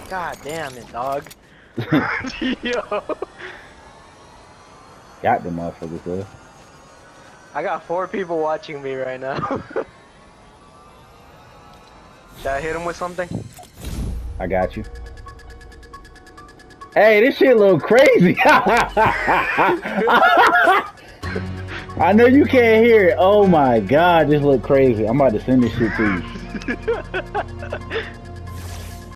God damn it, dog. Yo. Got the motherfuckers though. I got 4 people watching me right now. Should I hit him with something? I got you. Hey, this shit look crazy. I know you can't hear it. Oh my god, this look crazy. I'm about to send this shit to you.